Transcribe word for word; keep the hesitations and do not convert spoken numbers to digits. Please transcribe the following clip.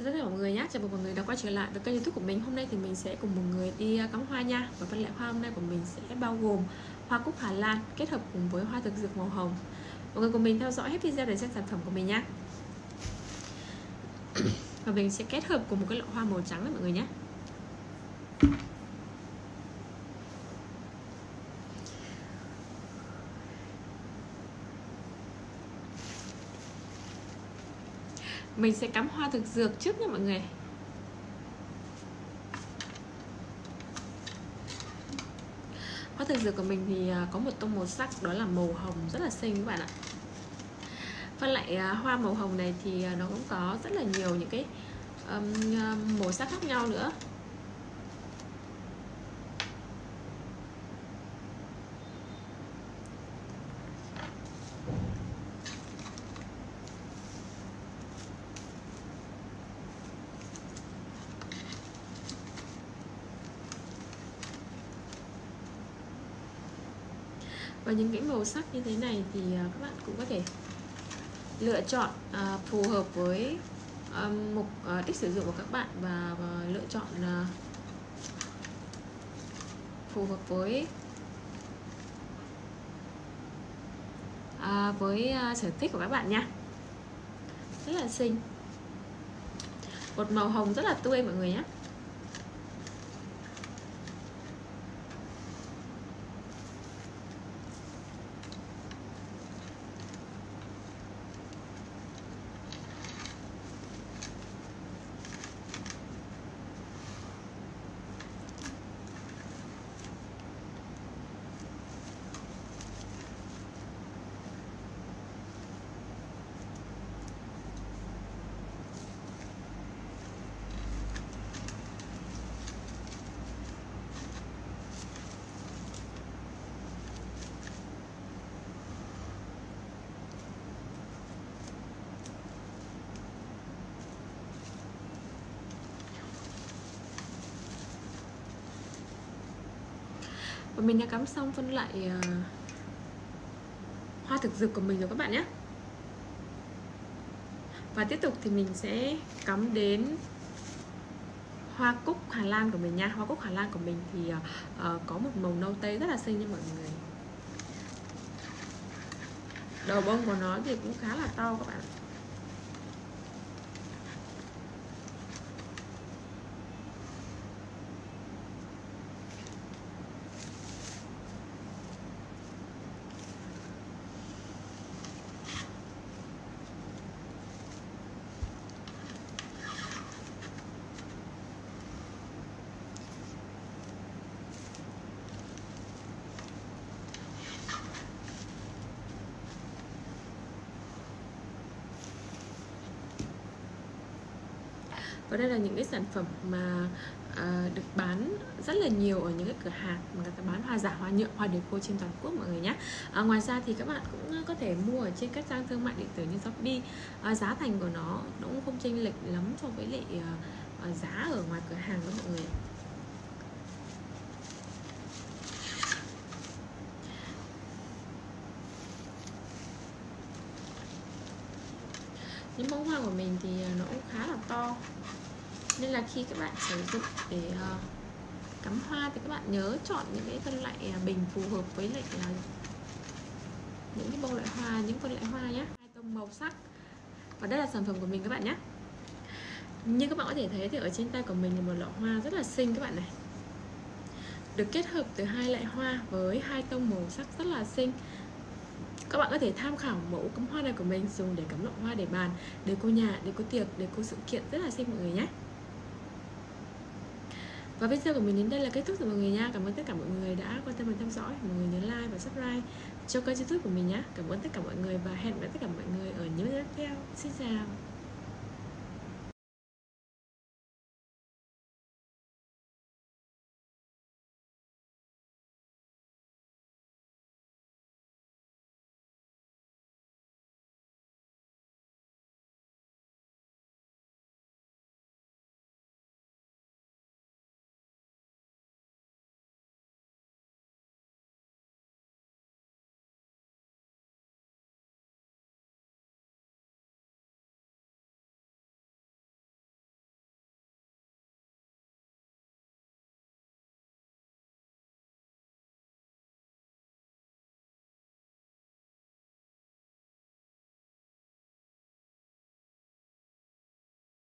Xin chào mọi người nhé, chào mừng mọi người đã quay trở lại với kênh YouTube của mình. Hôm nay thì mình sẽ cùng mọi người đi cắm hoa nha. Và phân loại hoa hôm nay của mình sẽ bao gồm hoa cúc Hà Lan kết hợp cùng với hoa thực dược màu hồng. Mọi người cùng mình theo dõi hết video để xem sản phẩm của mình nhé. Và mình sẽ kết hợp cùng một cái loại hoa màu trắng đấy mọi người nhé. Mình sẽ cắm hoa thực dược trước nha mọi người. Hoa thực dược của mình thì có một tông màu sắc đó là màu hồng rất là xinh các bạn ạ. Phân loại hoa màu hồng này thì nó cũng có rất là nhiều những cái um, màu sắc khác nhau nữa. Và những cái màu sắc như thế này thì các bạn cũng có thể lựa chọn uh, phù hợp với uh, mục uh, đích sử dụng của các bạn và, và lựa chọn uh, phù hợp với uh, với uh, sở thích của các bạn nha. Rất là xinh, một màu hồng rất là tươi mọi người nhé. Và mình đã cắm xong phân loại uh, hoa thực dược của mình rồi các bạn nhé. Và tiếp tục thì mình sẽ cắm đến hoa cúc Hà Lan của mình nha. Hoa cúc Hà Lan của mình thì uh, uh, có một màu nâu tây rất là xinh nha mọi người. Đầu bông của nó thì cũng khá là to các bạn. Và đây là những cái sản phẩm mà à, được bán rất là nhiều ở những cái cửa hàng mà người ta bán hoa giả, hoa nhựa, hoa deco trên toàn quốc mọi người nhé. À, ngoài ra thì các bạn cũng có thể mua ở trên các trang thương mại điện tử như Shopee. À, giá thành của nó nó cũng không chênh lệch lắm so với lại à, giá ở ngoài cửa hàng đó mọi người. Những bông hoa của mình thì nó cũng khá là to, nên là khi các bạn sử dụng để uh, cắm hoa thì các bạn nhớ chọn những cái phân loại bình phù hợp với lại uh, những cái bông loại hoa, những phân loại hoa nhé. Hai tông màu sắc. Và đây là sản phẩm của mình các bạn nhé. Như các bạn có thể thấy thì ở trên tay của mình là một lọ hoa rất là xinh các bạn này, được kết hợp từ hai loại hoa với hai tông màu sắc rất là xinh. Các bạn có thể tham khảo mẫu cắm hoa này của mình dùng để cắm lọ hoa để bàn, để cô nhà, để cô tiệc, để cô sự kiện rất là xinh mọi người nhé. Và video của mình đến đây là kết thúc rồi mọi người nha. Cảm ơn tất cả mọi người đã quan tâm và theo dõi. Mọi người nhớ like và subscribe cho kênh YouTube của mình nhé. Cảm ơn tất cả mọi người và hẹn gặp lại tất cả mọi người ở những video tiếp theo. Xin chào.